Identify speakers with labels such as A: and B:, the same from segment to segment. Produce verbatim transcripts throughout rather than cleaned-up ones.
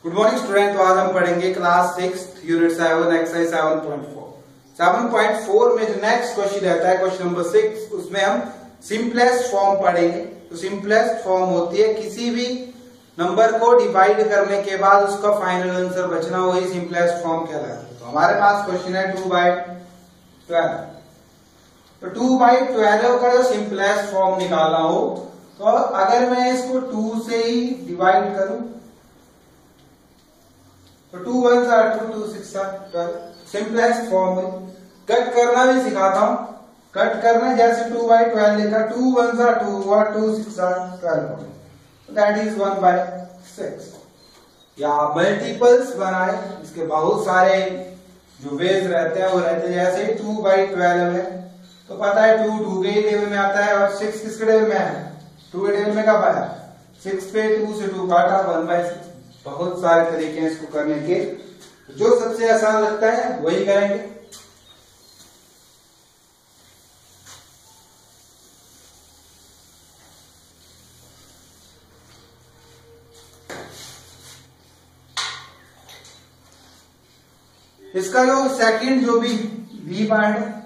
A: Good morning student. तो आज हम पढ़ेंगे class six unit seven exercise seven point four. Seven point four में जो नेक्स्ट क्वेश्चन रहता है क्वेश्चन नंबर सिक्स, उसमें हम सिंपलेस्ट फॉर्म पढ़ेंगे। तो सिंपलेस्ट फॉर्म होती है किसी भी नंबर को डिवाइड करने के बाद उसका फाइनल आंसर बचना, वही सिंपलेस्ट फॉर्म कहलाती है। तो हमारे पास क्वेश्चन है टू बाई ट्वेल्व। तो टू बाई ट्वेल्व का जो सिंपलेस्ट फॉर्म निकालना हो, तो अगर मैं इसको टू से ही डिवाइड करूं तो two one are two, two six are twelve. Simplest form में कट करना भी सिखाता हूं। कट करना जैसे टू बाई ट्वेल्व लिखा, टू वन आर टू और two six are twelve, that is one by six. या मल्टीपल्स बनाए, इसके बहुत सारे जो वेज रहते हैं वो रहते हैं। जैसे टू बाई ट्वेल्व है तो पता है टू टू के टेबल में आता है और सिक्स किसके टेबल में है, टू के टेबल में कब आया, सिक्स पे टू से टू काटा, वन बाई सिक्स। बहुत सारे तरीके हैं इसको करने के, जो सबसे आसान लगता है वही करेंगे। इसका जो सेकंड जो भी बी पार्ट है,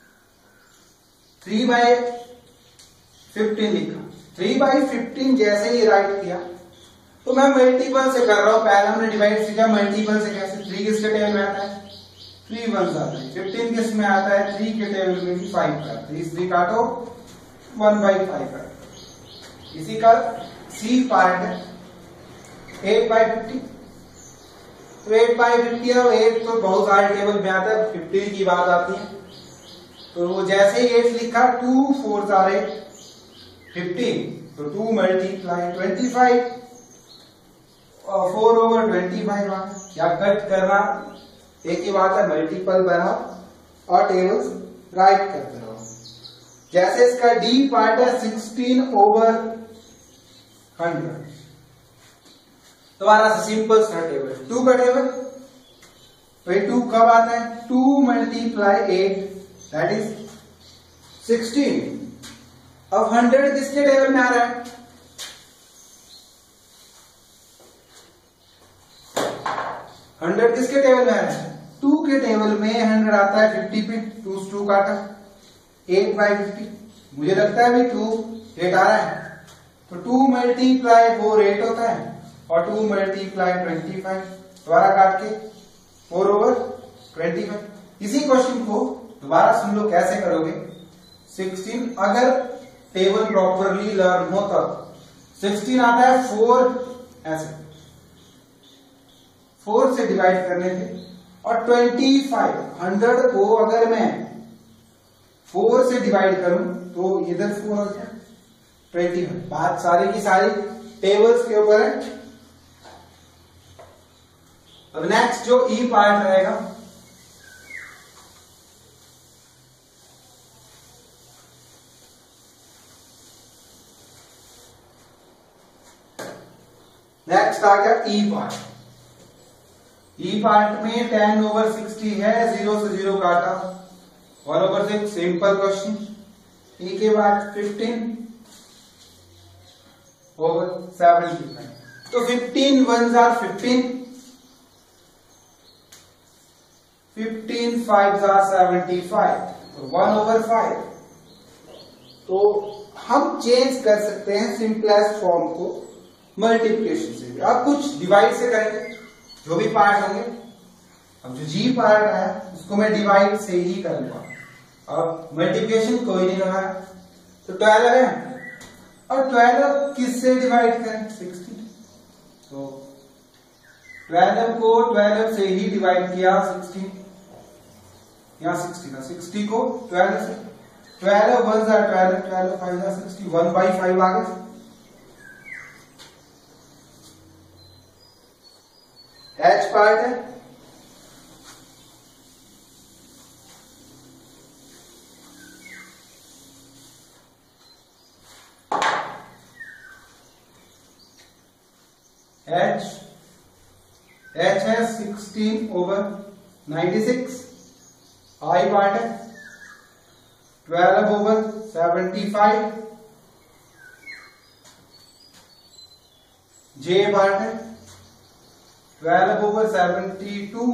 A: थ्री बाई फिफ्टीन लिखा। थ्री बाई फिफ्टीन जैसे ही राइट किया तो मैं मल्टीपल से कर रहा हूं। पहले हमने डिवाइड सीखा मल्टीपल से कैसे। थ्री किसके टेबल में आता है, थ्री वन आता है। फिफ्टीन किस में आता है, थ्री के टेबल में भी फाइव का। थ्री थ्री काटो, वन बाई फाइव काटो। इसी का सी पार्ट है एट बाई फिफ्टी। तो एट बाई फिफ्टी है, एट तो बहुत सारे टेबल में आता है, फिफ्टीन की बात आती है। तो वो जैसे ही एट लिखा, two four are eight, fifteen, तो टू मल्टीप्लाई ट्वेंटी फाइव और फोर ओवर ट्वेंटी फाइव आ। या कट करना एक ही बात है, मल्टीपल बनाओ और टेबल्स राइट करते रहो। जैसे इसका डी पार्ट है सिक्सटीन ओवर हंड्रेड, तुम्हारा सिंपल सा टेबल टू का टेबल। तो टू कब आता है, two multiply eight that is sixteen. अब हंड्रेड किसके टेबल में आ रहा है, हंड्रेड किसके टेबल में आ रहा है, टू के टेबल में हंड्रेड आता है। फिफ्टी पे टू टू काटा, एट बाई फिफ्टी। मुझे लगता है भाई टू एट आ रहा है, तो टू मल्टीप्लाई फोर एट होता है और टू मल्टीप्लाई ट्वेंटी फाइव, दोबारा काट के फोर ओवर ट्वेंटी फाइव। इसी क्वेश्चन को दोबारा सुन लो कैसे करोगे। सिक्सटीन अगर टेबल प्रॉपरली लर्न हो तब सिक्सटीन आता है फोर ऐसे, फोर से डिवाइड करने पे, और ट्वेंटी फाइव, हंड्रेड को अगर मैं फोर से डिवाइड करूं तो इधर फोर हो जाए ट्वेंटी फाइव। बात सारी की सारी टेबल्स के ऊपर है। अब नेक्स्ट जो ई पार्ट रहेगा, नेक्स्ट आ गया ई पार्ट। ई पार्ट में टेन ओवर सिक्सटी है, जीरो से जीरो काटा, one over six, simple question. E के बाद फिफ्टीन ओवर सेवेंटी फाइव, तो फिफ्टीन वन जार फिफ्टीन, फिफ्टीन फाइव जार सेवेंटी फाइव, तो वन ओवर फाइव। तो हम चेंज कर सकते हैं सिंपलेस्ट फॉर्म को मल्टीप्लिकेशन से। अब कुछ डिवाइड से करेंगे जो भी पार्ट होंगे। अब जो जी पार्ट है उसको मैं डिवाइड से ही करूंगा। अब मल्टीप्लिकेशन कोई नहीं लगाया, तो ट्वेल्व है, और ट्वेल्व किससे डिवाइड करें, सिक्सटीन। तो ट्वेल्व को ट्वेल्व से ही डिवाइड किया, सिक्सटीन या सिक्सटी का, सिक्सटी को ट्वेल्व से, ट्वेल्व वन जार ट्वेल्व, ट्वेल्व फाइव जार सिक्सटी, वन बाई फाइव आ गए। एच पार्ट है, एच एच है sixteen over ninety six. I part है twelve over seventy five. J part है ट्वेल्व ओवर सेवेंटी टू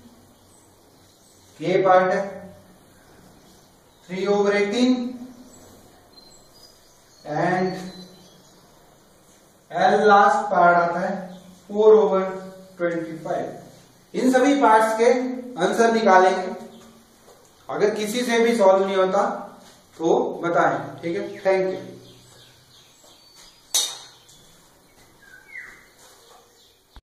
A: ये पार्ट है, three over eighteen and L last part आता है फोर ओवर ट्वेंटी फाइव। इन सभी पार्ट्स के आंसर निकालेंगे। अगर किसी से भी सॉल्व नहीं होता तो बताएं, ठीक है। Thank you.